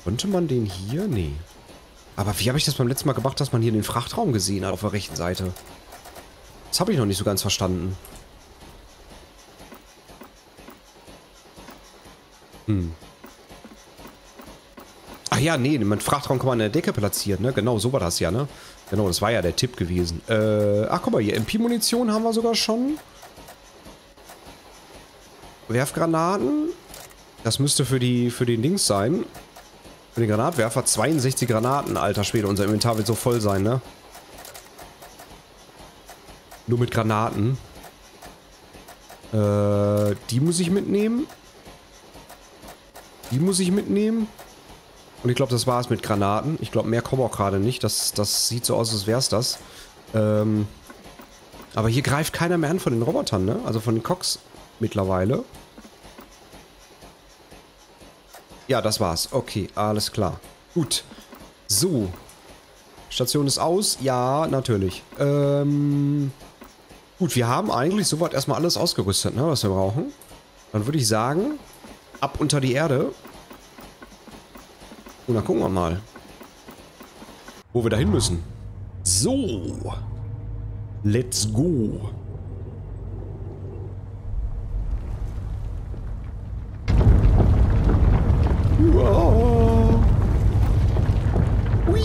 Konnte man den hier? Nee. Aber wie habe ich das beim letzten Mal gemacht, dass man hier den Frachtraum gesehen hat auf der rechten Seite? Das habe ich noch nicht so ganz verstanden. Ach ja, nee, den Frachtraum kann man in der Decke platzieren, ne? Genau, so war das ja, ne? Genau, das war ja der Tipp gewesen. Ach, guck mal hier, MP-Munition haben wir sogar schon. Werfgranaten. Das müsste für den Dings sein. Für den Granatwerfer. 62 Granaten, alter Schwede. Unser Inventar wird so voll sein, ne? Nur mit Granaten. Die muss ich mitnehmen. Die muss ich mitnehmen. Und ich glaube, das war es mit Granaten. Ich glaube, mehr kommen auch gerade nicht. Das sieht so aus, als wäre es das. Aber hier greift keiner mehr an von den Robotern, ne? Also von den Cox mittlerweile. Ja, das war's. Okay, alles klar. Gut. So. Station ist aus. Ja, natürlich. Gut, wir haben eigentlich soweit erstmal alles ausgerüstet, ne, was wir brauchen. Dann würde ich sagen, ab unter die Erde. Und dann gucken wir mal, wo wir dahin müssen. So. Let's go. Wow. Hui.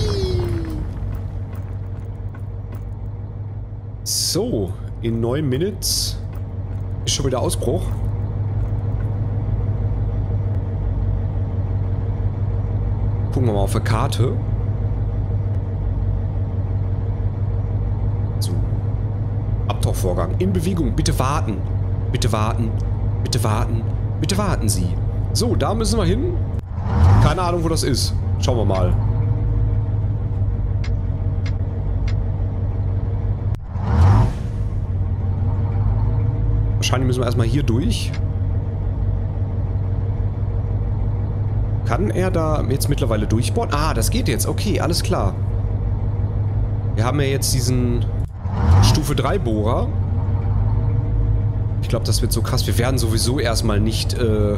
So, in 9 Minutes ist schon wieder Ausbruch. Gucken wir mal auf der Karte. So. Abtauchvorgang. In Bewegung. Bitte warten. Bitte warten. Bitte warten. Bitte warten Sie. So, da müssen wir hin. Keine Ahnung, wo das ist. Schauen wir mal. Wahrscheinlich müssen wir erstmal hier durch. Kann er da jetzt mittlerweile durchbohren? Ah, das geht jetzt. Okay, alles klar. Wir haben ja jetzt diesen Stufe 3 Bohrer. Ich glaube, das wird so krass. Wir werden sowieso erstmal nicht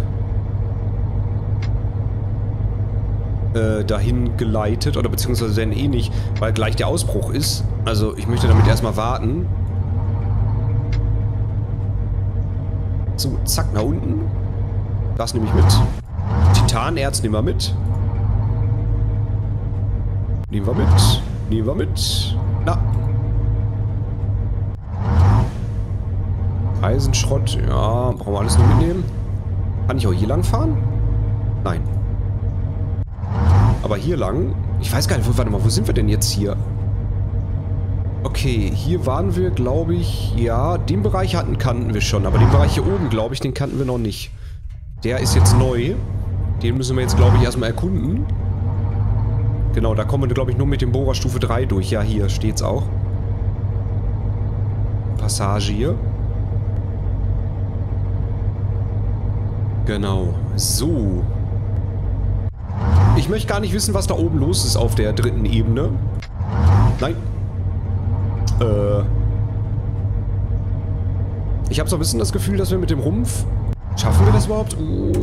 dahin geleitet. Oder beziehungsweise werden eh nicht, weil gleich der Ausbruch ist. Also ich möchte damit erstmal warten. So, zack, nach unten. Das nehme ich mit. Titanerz nehmen wir mit. Nehmen wir mit. Nehmen wir mit. Na. Eisenschrott. Ja, brauchen wir alles nicht mitnehmen. Kann ich auch hier lang fahren? Nein. Aber hier lang? Ich weiß gar nicht, warte mal, wo sind wir denn jetzt hier? Okay, hier waren wir, glaube ich, ja, den Bereich kannten wir schon, aber den Bereich hier oben, glaube ich, den kannten wir noch nicht. Der ist jetzt neu. Den müssen wir jetzt, glaube ich, erstmal erkunden. Genau, da kommen wir, glaube ich, nur mit dem Bohrer Stufe 3 durch. Ja, hier steht's auch. Passage hier. Genau. So. Ich möchte gar nicht wissen, was da oben los ist auf der 3. Ebene. Nein. Ich habe so ein bisschen das Gefühl, dass wir mit dem Rumpf... Schaffen wir das überhaupt?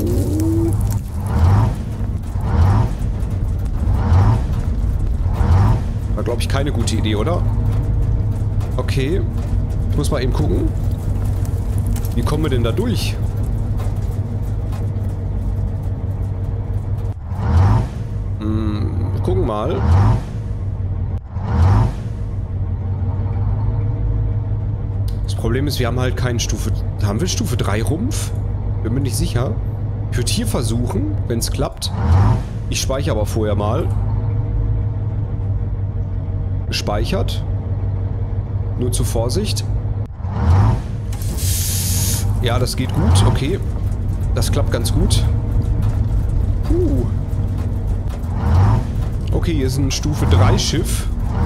War, glaube ich, keine gute Idee, oder? Okay. Ich muss mal eben gucken. Wie kommen wir denn da durch? Wir gucken mal. Das Problem ist, wir haben halt keinen Stufe... Haben wir Stufe 3 Rumpf? Bin mir nicht sicher. Ich würde hier versuchen, wenn es klappt. Ich speichere aber vorher mal. Gespeichert. Nur zur Vorsicht. Ja, das geht gut. Okay. Das klappt ganz gut. Okay, hier ist ein Stufe 3 Schiff.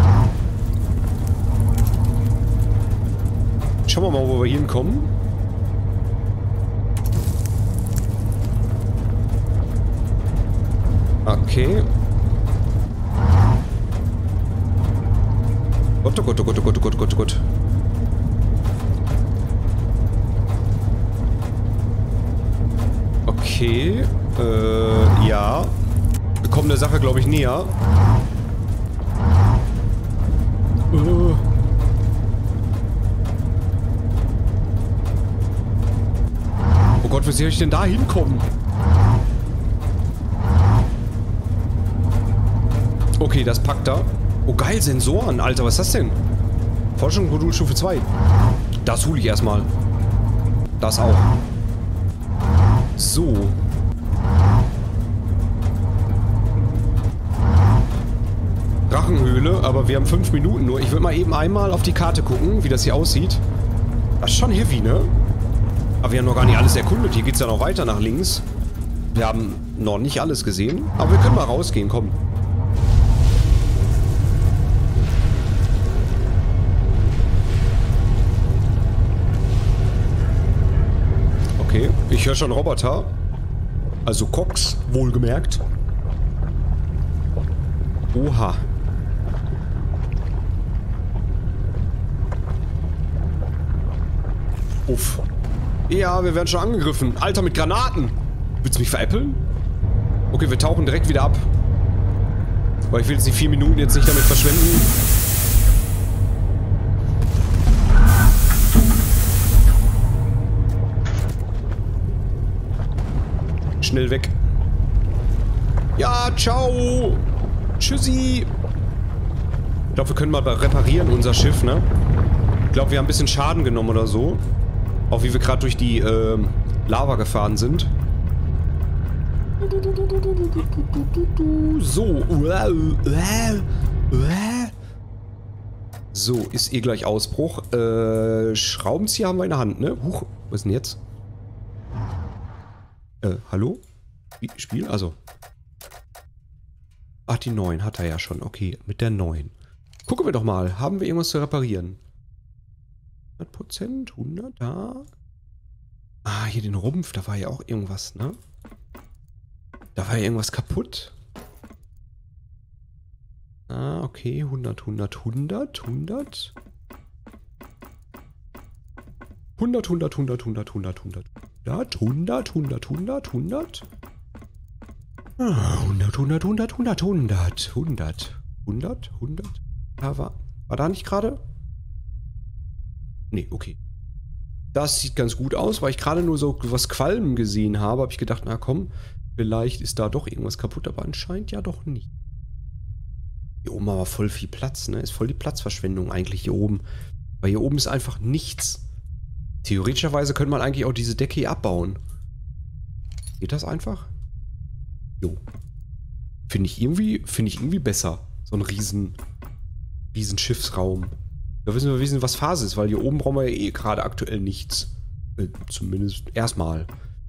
Schauen wir mal, wo wir hinkommen. Okay. Gott, oh Gott, oh Gott, oh Gott, oh Gott, oh Gott, oh Gott. Okay. Ja. Wir kommen der Sache, glaube ich, näher. Oh Gott, wie soll ich denn da hinkommen? Okay, das packt da. Oh geil, Sensoren. Alter, was ist das denn? Forschungsmodul Stufe 2. Das hole ich erstmal. Das auch. So. Drachenhöhle, aber wir haben 5 Minuten nur. Ich will mal eben einmal auf die Karte gucken, wie das hier aussieht. Das ist schon heavy, ne? Aber wir haben noch gar nicht alles erkundet. Hier geht es ja noch weiter nach links. Wir haben noch nicht alles gesehen. Aber wir können mal rausgehen, komm. Okay, ich höre schon Roboter. Also Cox, wohlgemerkt. Oha. Uff. Ja, wir werden schon angegriffen. Alter, mit Granaten. Willst du mich veräppeln? Okay, wir tauchen direkt wieder ab. Weil ich will jetzt die 4 Minuten jetzt nicht damit verschwenden. Schnell weg. Ja, ciao. Tschüssi. Ich glaube, wir können mal reparieren unser Schiff, ne? Ich glaube, wir haben ein bisschen Schaden genommen oder so. Auch wie wir gerade durch die Lava gefahren sind. So. So, ist eh gleich Ausbruch. Schraubenzieher haben wir in der Hand, ne? Huch, was ist denn jetzt? Hallo? Spiel? Also. Ach, die 9 hat er ja schon. Okay, mit der 9. Gucken wir doch mal. Haben wir irgendwas zu reparieren? 100%? 100? Da? Ah, hier den Rumpf. Da war ja auch irgendwas, ne? Da war ja irgendwas kaputt. Ah, okay. 100, 100, 100, 100. 100, 100, 100, 100, 100, 100. 100, 100, 100, 100. 100, 100, 100, 100, 100, 100, 100, 100. Da war da nicht gerade? Nee, okay. Das sieht ganz gut aus, weil ich gerade nur so was Qualmen gesehen habe. Habe ich gedacht, na komm, vielleicht ist da doch irgendwas kaputt, aber anscheinend ja doch nicht. Hier oben aber voll viel Platz, ne? Ist voll die Platzverschwendung eigentlich hier oben. Weil hier oben ist einfach nichts. Theoretischerweise könnte man eigentlich auch diese Decke hier abbauen. Geht das einfach? Jo. Finde ich irgendwie besser. So ein riesen Schiffsraum. Da wissen wir, was Phase ist, weil hier oben brauchen wir ja eh gerade aktuell nichts. Zumindest erstmal.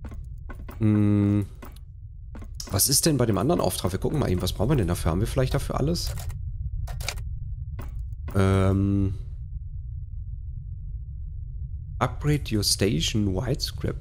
Was ist denn bei dem anderen Auftrag? Wir gucken mal eben, was brauchen wir denn dafür? Haben wir vielleicht dafür alles? Upgrade your station wide scrap.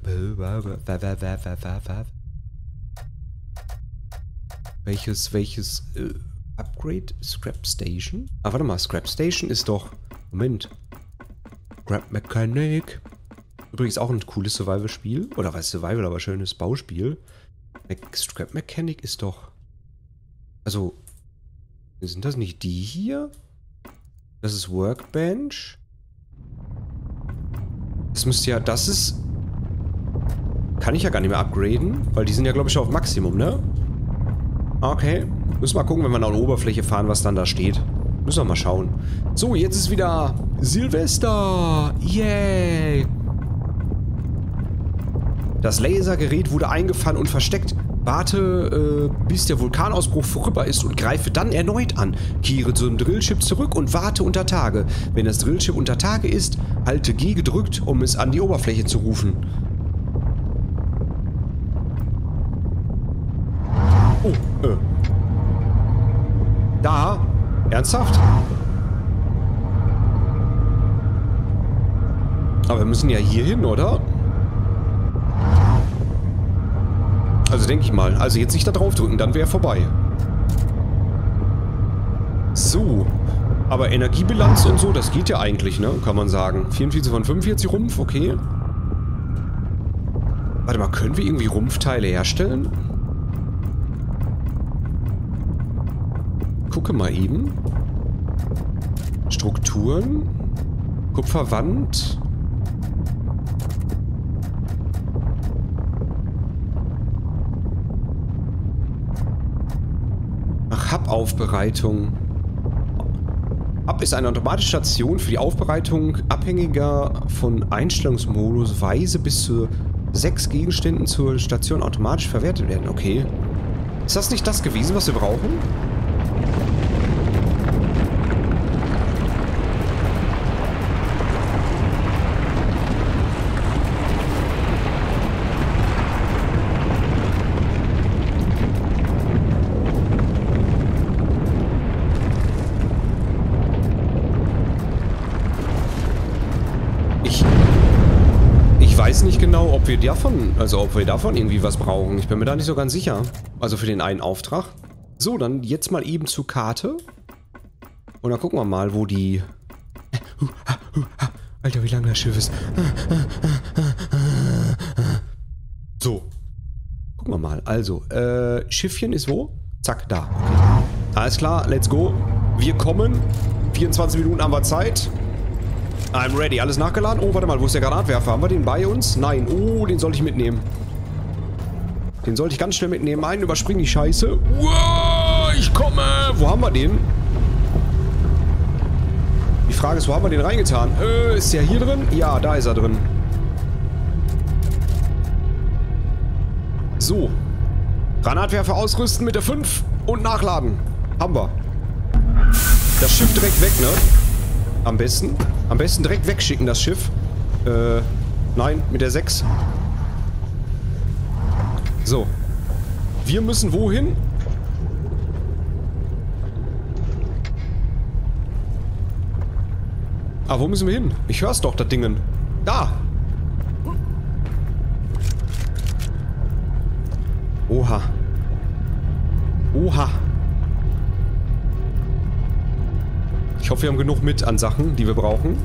Welches Upgrade Scrap Station? Ah, warte mal, Scrap Station ist doch... Moment. Scrap Mechanic. Übrigens auch ein cooles Survival-Spiel. Oder was Survival, aber schönes Bauspiel. Scrap Mechanic ist doch... Also... Sind das nicht die hier? Das ist Workbench. Das müsste ja... Das ist... Kann ich ja gar nicht mehr upgraden. Weil die sind ja, glaube ich, schon auf Maximum, ne? Okay. Müssen wir mal gucken, wenn wir an der Oberfläche fahren, was dann da steht. Müssen wir mal schauen. So, jetzt ist wieder Silvester. Yay. Das Lasergerät wurde eingefangen und versteckt. Warte, bis der Vulkanausbruch vorüber ist und greife dann erneut an. Kehre zum Drillship zurück und warte unter Tage. Wenn das Drillship unter Tage ist, halte G gedrückt, um es an die Oberfläche zu rufen. Oh, Da? Ernsthaft? Aber wir müssen ja hier hin, oder? Also denke ich mal. Also jetzt nicht da drauf drücken, dann wäre vorbei. So. Aber Energiebilanz und so, das geht ja eigentlich, ne? Kann man sagen. 44 von 45 Rumpf, okay. Warte mal, können wir irgendwie Rumpfteile herstellen? gucke mal eben. Strukturen. Kupferwand. Ach, Hub-Aufbereitung. Hub ist eine automatische Station für die Aufbereitung abhängiger von Einstellungsmodus. Weise bis zu 6 Gegenständen zur Station automatisch verwertet werden. Okay. Ist das nicht das gewesen, was wir brauchen? Ich weiß nicht genau, ob wir davon irgendwie was brauchen. Ich bin mir da nicht so ganz sicher. Also für den einen Auftrag. So, dann jetzt mal eben zur Karte. Und dann gucken wir mal, wo die... Alter, wie lang das Schiff ist. So. Gucken wir mal. Also, Schiffchen ist wo? Zack, da. Okay. Alles klar, let's go. Wir kommen. 24 Minuten haben wir Zeit. I'm ready. Alles nachgeladen? Oh, warte mal, wo ist der Granatwerfer? Haben wir den bei uns? Nein. Oh, den sollte ich mitnehmen. Den sollte ich ganz schnell mitnehmen. Einen überspringen die Scheiße. Wow, ich komme. Wo haben wir den? Die Frage ist, wo haben wir den reingetan? Ist der hier drin? Ja, da ist er drin. So. Granatwerfer ausrüsten mit der 5 und nachladen. Haben wir. Das Schiff direkt weg, ne? Am besten direkt wegschicken, das Schiff. Nein, mit der 6. So. Wir müssen wohin? Ah, wo müssen wir hin? Ich hör's doch, das Dingen. Da! Oha. Oha. Ich hoffe, wir haben genug mit an Sachen, die wir brauchen.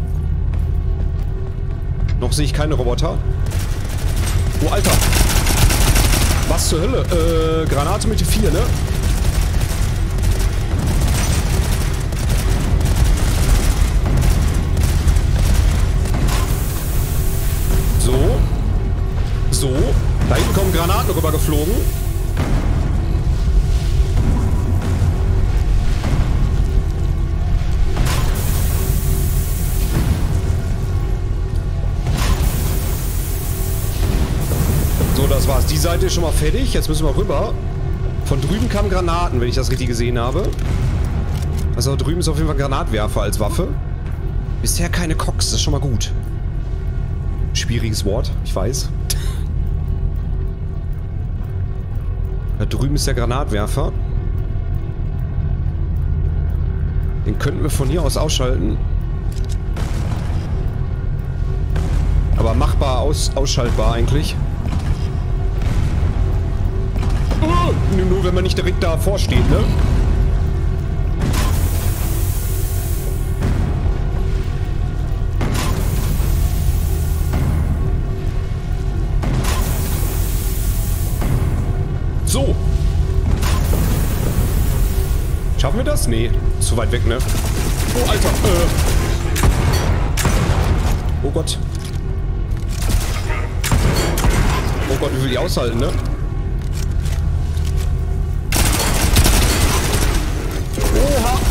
Noch sehe ich keine Roboter. Oh, Alter. Was zur Hölle? Granate mit 4, ne? So. So. Da hinten kommen Granaten rüber geflogen. So, das war's. Die Seite ist schon mal fertig. Jetzt müssen wir rüber. Von drüben kamen Granaten, wenn ich das richtig gesehen habe. Also da drüben ist auf jeden Fall ein Granatwerfer als Waffe. Bisher keine Cox, das ist schon mal gut. Schwieriges Wort, ich weiß. Da drüben ist der Granatwerfer. Den könnten wir von hier aus ausschalten. Aber machbar, ausschaltbar eigentlich. Nur wenn man nicht direkt davor steht, ne? So. Schaffen wir das? Nee. Ist zu weit weg, ne? Oh, Alter. Oh Gott. Oh Gott, wie will die aushalten, ne? Oha!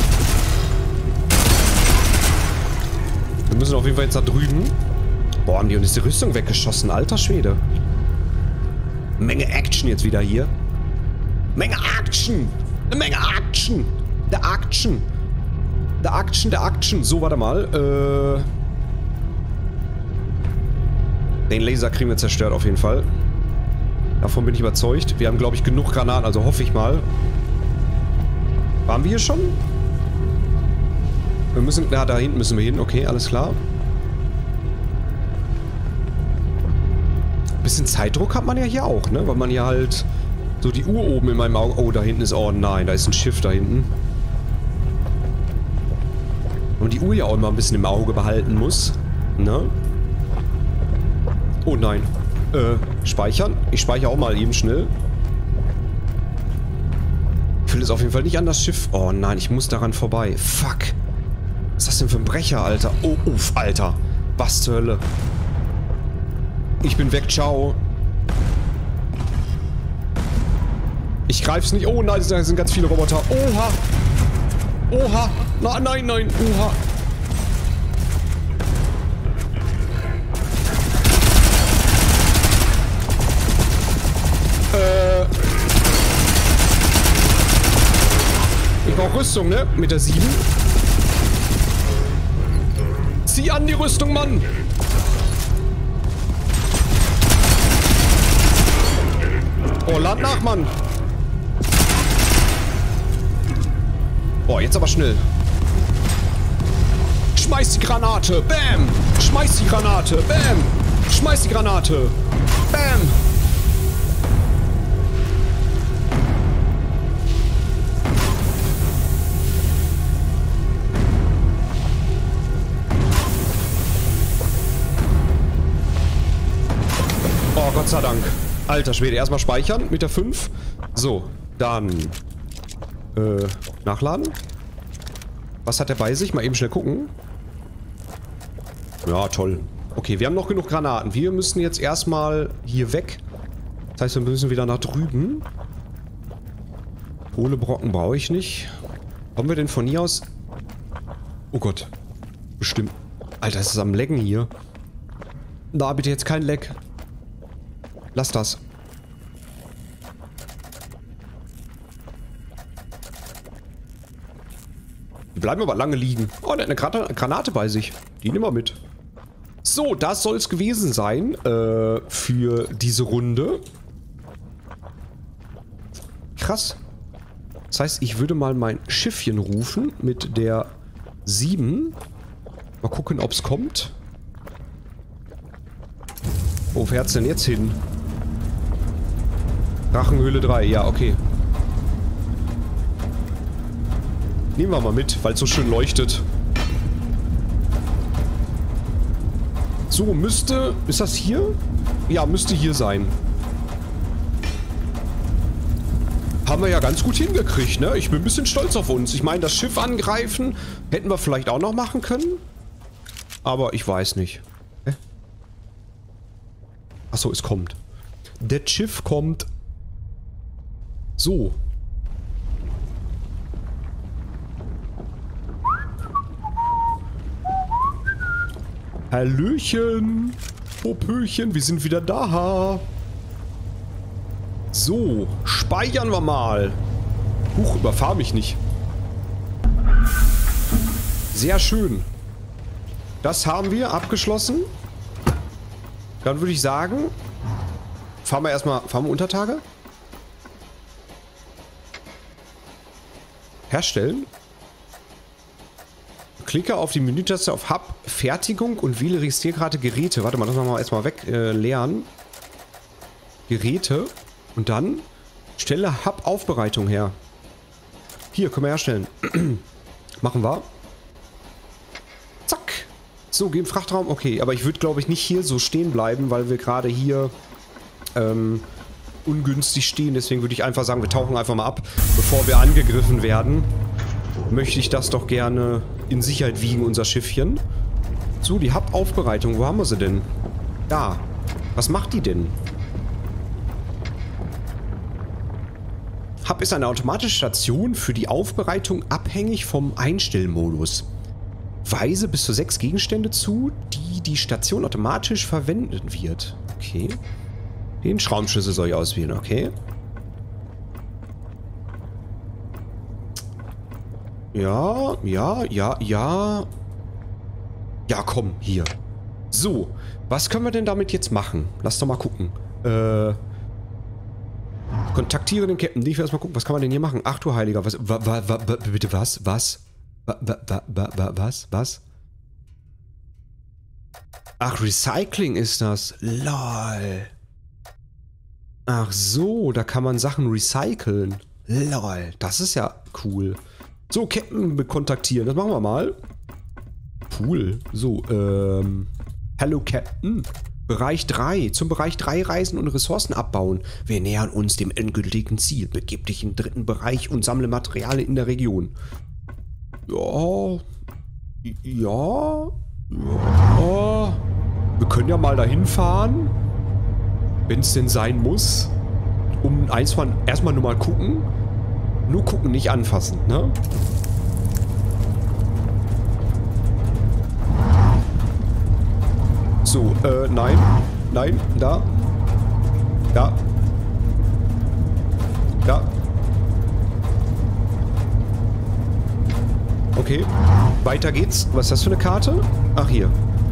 Wir müssen auf jeden Fall jetzt da drüben. Boah, haben die uns die Rüstung weggeschossen. Alter Schwede. Menge Action jetzt wieder hier. Menge Action! Eine Menge Action! Der Action! Der Action, der Action. So, warte mal. Den Laser kriegen wir zerstört auf jeden Fall. Davon bin ich überzeugt. Wir haben, glaube ich, genug Granaten, also hoffe ich mal. Waren wir hier schon? Wir müssen... Ja, da hinten müssen wir hin. Okay, alles klar. Ein bisschen Zeitdruck hat man ja hier auch, ne? Weil man ja halt so die Uhr oben in meinem Auge... Oh, da hinten ist... Oh nein, da ist ein Schiff da hinten. Und die Uhr ja auch immer ein bisschen im Auge behalten muss. Ne? Oh nein. Speichern. Ich speichere auch mal eben schnell. will es auf jeden Fall nicht an das Schiff. Oh nein, ich muss daran vorbei. Fuck. Was ist das denn für ein Brecher, Alter? Oh, uff, Alter. Was zur Hölle? Ich bin weg, ciao. Ich greif's nicht. Oh nein, da sind ganz viele Roboter. Oha. Oha. Nein, nein. Oha. Ich brauche Rüstung, ne? Mit der 7. Zieh an die Rüstung, Mann! Oh, lad nach, Mann! Boah, jetzt aber schnell. Schmeiß die Granate! Bam! Schmeiß die Granate! Bam! Schmeiß die Granate! Bam! Oh, Gott sei Dank. Alter Schwede, erstmal speichern mit der 5. So, dann nachladen. Was hat er bei sich? Mal eben schnell gucken. Ja, toll. Okay, wir haben noch genug Granaten. Wir müssen jetzt erstmal hier weg. Das heißt, wir müssen wieder nach drüben. Kohlebrocken brauche ich nicht. Kommen wir denn von hier aus? Oh Gott. Bestimmt. Alter, es ist am Laggen hier. Na, bitte jetzt kein Lag. Lass das. Die bleiben aber lange liegen. Oh, der hat eine Granate bei sich. Die nehmen wir mit. So, das soll es gewesen sein für diese Runde. Krass. Das heißt, ich würde mal mein Schiffchen rufen mit der 7. Mal gucken, ob es kommt. Wo fährt's denn jetzt hin? Drachenhöhle 3, ja, okay. Nehmen wir mal mit, weil es so schön leuchtet. So, müsste... Ist das hier? Ja, müsste hier sein. Haben wir ja ganz gut hingekriegt, ne? Ich bin ein bisschen stolz auf uns. Ich meine, das Schiff angreifen hätten wir vielleicht auch noch machen können. Aber ich weiß nicht. Hä? Achso, es kommt. Das Schiff kommt. So. Hallöchen. Popöchen, wir sind wieder da. So, speichern wir mal. Huch, überfahr mich nicht. Sehr schön. Das haben wir abgeschlossen. Dann würde ich sagen, fahren wir Untertage? Herstellen. Klicke auf die Menütaste auf Hub, Fertigung und wähle registriere Geräte. Warte mal, das machen wir erstmal weg. Leeren. Geräte. Und dann stelle Hub Aufbereitung her. Hier, können wir herstellen. Machen wir. Zack. So, gehen Frachtraum. Okay, aber ich würde, glaube ich, nicht hier so stehen bleiben, weil wir gerade hier ungünstig stehen. Deswegen würde ich einfach sagen, wir tauchen einfach mal ab, bevor wir angegriffen werden. Möchte ich das doch gerne in Sicherheit wiegen, unser Schiffchen. So, die Hub-Aufbereitung. Wo haben wir sie denn? Da. Was macht die denn? Hub ist eine automatische Station für die Aufbereitung abhängig vom Einstellmodus. Weise bis zu 6 Gegenstände zu, die die Station automatisch verwenden wird. Okay. Den Schraubenschlüssel soll ich auswählen, okay. Ja. Ja, komm, hier. So, was können wir denn damit jetzt machen? Lass doch mal gucken. Kontaktiere den Captain. Ich will erstmal gucken, was kann man denn hier machen? Ach du Heiliger, was? Bitte was? Was? Was? Ach, Recycling ist das. Lol. Ach so, da kann man Sachen recyceln. Lol, das ist ja cool. So, Captain kontaktieren. Das machen wir mal. Cool. So, Hallo Captain. Bereich 3. Zum Bereich 3 reisen und Ressourcen abbauen. Wir nähern uns dem endgültigen Ziel. Begib dich in den 3. Bereich und sammle Materialien in der Region. Ja. Ja. Ja. Wir können ja mal dahin fahren. Wenn es denn sein muss. Um erstmal nur mal gucken. Nur gucken, nicht anfassen, ne? So, nein. Nein, da. Da. Da. Okay. Weiter geht's. Was ist das für eine Karte? Ach, hier.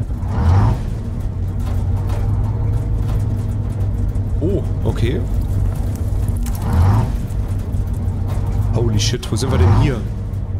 Oh, okay. Holy shit, wo sind wir denn hier?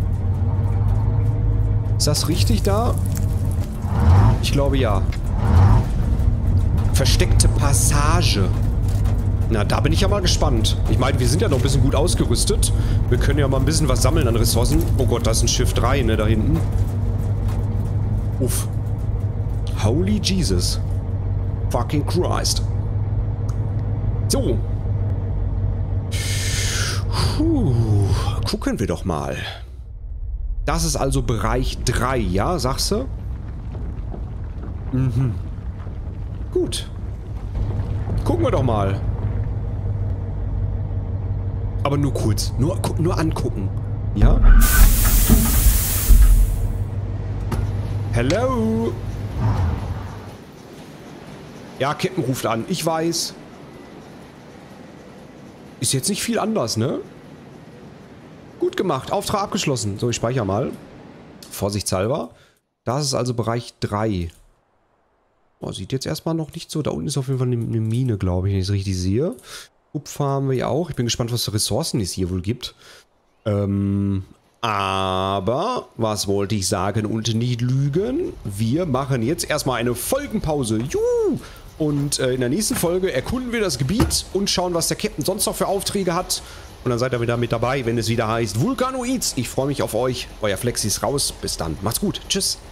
Ist das richtig da? Ich glaube ja. Versteckte Passage. Na, da bin ich ja mal gespannt. Ich meine, wir sind ja noch ein bisschen gut ausgerüstet. Wir können ja mal ein bisschen was sammeln an Ressourcen. Oh Gott, da ist ein Schiff 3, ne, da hinten. Uff. Holy Jesus. Fucking Christ. So. Puh. Gucken wir doch mal. Das ist also Bereich 3, ja, sagst du? Mhm. Gut. Gucken wir doch mal. Aber nur kurz. Nur angucken. Ja? Hello? Ja, Captain ruft an. Ich weiß. Ist jetzt nicht viel anders, ne? Gut gemacht. Auftrag abgeschlossen. So, ich speichere mal. Vorsichtshalber. Das ist also Bereich 3. Oh, sieht jetzt erstmal noch nicht so. Da unten ist auf jeden Fall eine Mine, glaube ich, wenn ich es richtig sehe. Kupfer haben wir ja auch. Ich bin gespannt, was für Ressourcen es hier wohl gibt. Aber, was wollte ich sagen und nicht lügen? Wir machen jetzt erstmal eine Folgenpause. Juhu! Und in der nächsten Folge erkunden wir das Gebiet und schauen, was der Captain sonst noch für Aufträge hat. Und dann seid ihr wieder mit dabei, wenn es wieder heißt Vulcanoids. Ich freue mich auf euch. Euer Flexi ist raus. Bis dann. Macht's gut. Tschüss.